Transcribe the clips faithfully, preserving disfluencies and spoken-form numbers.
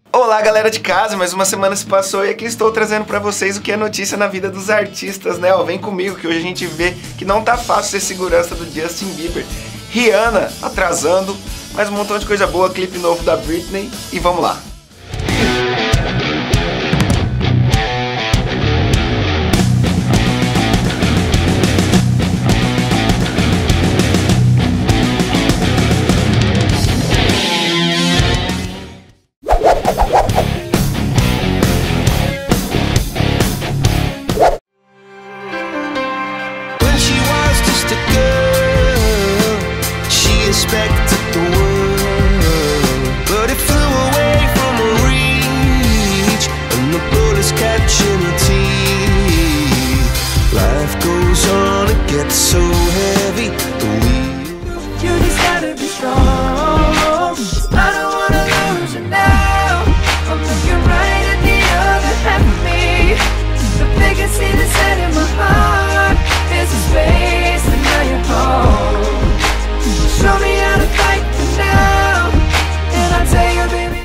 Olá galera de casa, mais uma semana se passou e aqui estou trazendo pra vocês o que é notícia na vida dos artistas, né? Ó, vem comigo que hoje a gente vê que não tá fácil ser segurança do Justin Bieber. Rihanna atrasando, mais um montão de coisa boa, clipe novo da Britney e vamos lá. Expected the world, but it flew away from her reach, and the bullets catching her teeth. Life goes on, it gets so heavy. The wheel. You just gotta be strong. I don't wanna lose you now. I'm looking right at the other half of me. The biggest thing that's set in my heart is a space, and now you're home. Show me how to fight for now, and I'll tell you, baby.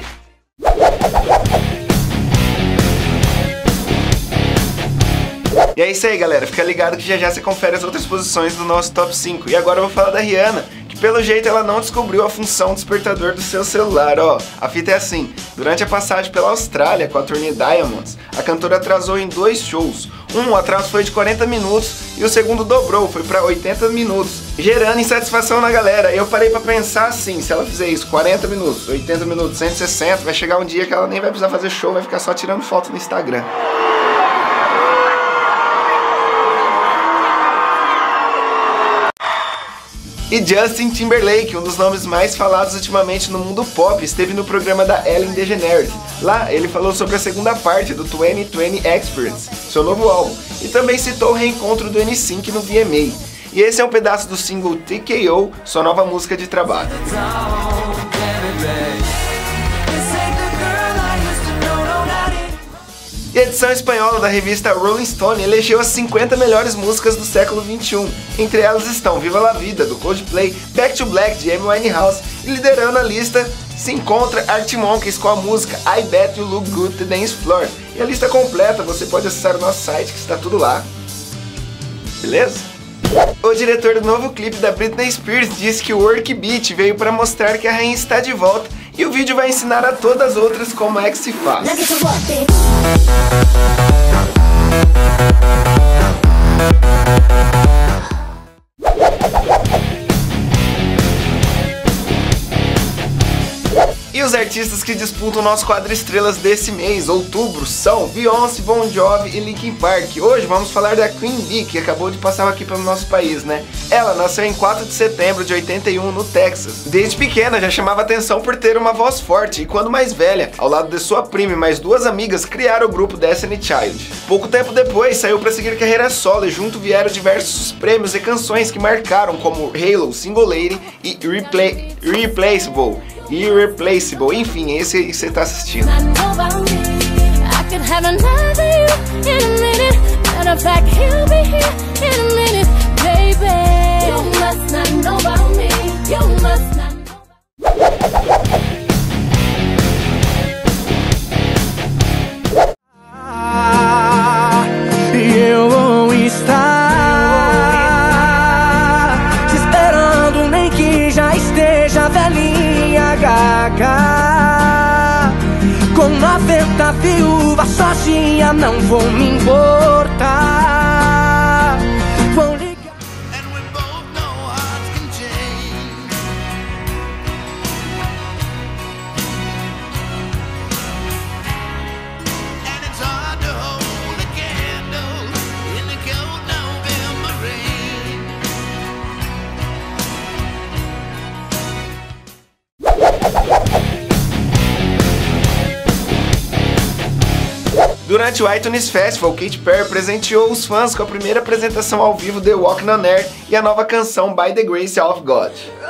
E é isso aí galera, fica ligado que já já você confere as outras posições do nosso top cinco. E agora eu vou falar da Rihanna, que pelo jeito ela não descobriu a função despertador do seu celular, ó. A fita é assim, durante a passagem pela Austrália com a turnê Diamonds, a cantora atrasou em dois shows. Um, o atraso foi de quarenta minutos e o segundo dobrou, foi pra oitenta minutos, gerando insatisfação na galera. E eu parei pra pensar assim, se ela fizer isso, quarenta minutos, oitenta minutos, cento e sessenta, vai chegar um dia que ela nem vai precisar fazer show, vai ficar só tirando foto no Instagram. E Justin Timberlake, um dos nomes mais falados ultimamente no mundo pop, esteve no programa da Ellen DeGeneres. Lá, ele falou sobre a segunda parte do dois mil e vinte Experience, seu novo álbum, e também citou o reencontro do N Sync no V M A. E esse é um pedaço do single T K O, sua nova música de trabalho. E a edição espanhola da revista Rolling Stone elegeu as cinquenta melhores músicas do século vinte e um. Entre elas estão Viva La Vida, do Coldplay, Back to Black, de Amy Winehouse, e liderando a lista se encontra Arctic Monkeys com a música I Bet You Look Good to Dance Floor. E a lista completa você pode acessar o nosso site que está tudo lá. Beleza? O diretor do novo clipe da Britney Spears disse que o Work Beat veio para mostrar que a rainha está de volta e o vídeo vai ensinar a todas as outras como é que se faz. E os artistas que disputam o nosso quadro estrelas desse mês, outubro, são Beyoncé, Bon Jovi e Linkin Park. Hoje vamos falar da Queen Bee, que acabou de passar aqui pelo nosso país, né? Ela nasceu em quatro de setembro de oitenta e um no Texas. Desde pequena já chamava atenção por ter uma voz forte e quando mais velha, ao lado de sua prima e mais duas amigas, criaram o grupo Destiny Child. Pouco tempo depois saiu para seguir carreira solo e junto vieram diversos prêmios e canções que marcaram como Halo, Single Lady e Repla- Replaceable. Irreplaceable, enfim, esse aí que você tá assistindo. Eu vou estar te esperando, nem que já esteja velhinha, gaga. Com noventa viúvas sozinha não vou me importar. Vou ligar. Durante o iTunes Festival, Katy Perry presenteou os fãs com a primeira apresentação ao vivo de Walking on Air e a nova canção By the Grace of God.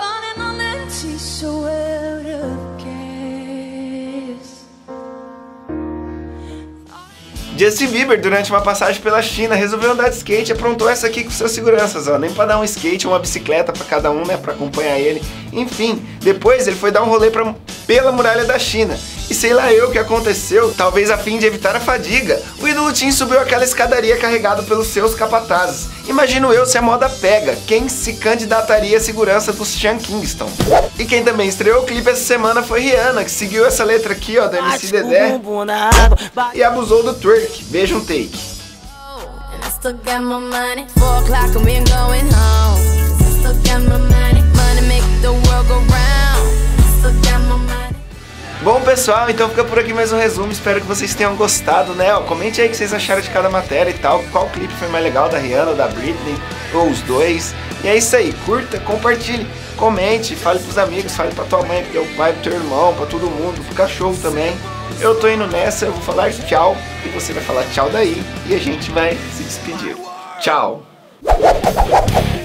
Justin Bieber, durante uma passagem pela China, resolveu andar de skate e aprontou essa aqui com seus seguranças, ó. Nem pra dar um skate ou uma bicicleta pra cada um, né, pra acompanhar ele. Enfim, depois ele foi dar um rolê pra, pela muralha da China. E E sei lá eu o que aconteceu, talvez a fim de evitar a fadiga, o ídolo Tim subiu aquela escadaria carregado pelos seus capatazes. Imagino eu se a moda pega, quem se candidataria à segurança dos Sean Kingston. E quem também estreou o clipe essa semana foi Rihanna, que seguiu essa letra aqui, ó, da M C Dedé e abusou do twerk. Veja um take. Bom pessoal, então fica por aqui mais um resumo, espero que vocês tenham gostado, né? Ó, comente aí o que vocês acharam de cada matéria e tal, qual clipe foi mais legal, da Rihanna ou da Britney, ou os dois. E é isso aí, curta, compartilhe, comente, fale pros amigos, fale pra tua mãe, pro teu pai, pro teu irmão, pra todo mundo, pro cachorro também. Eu tô indo nessa, eu vou falar tchau, e você vai falar tchau daí, e a gente vai se despedir. Tchau!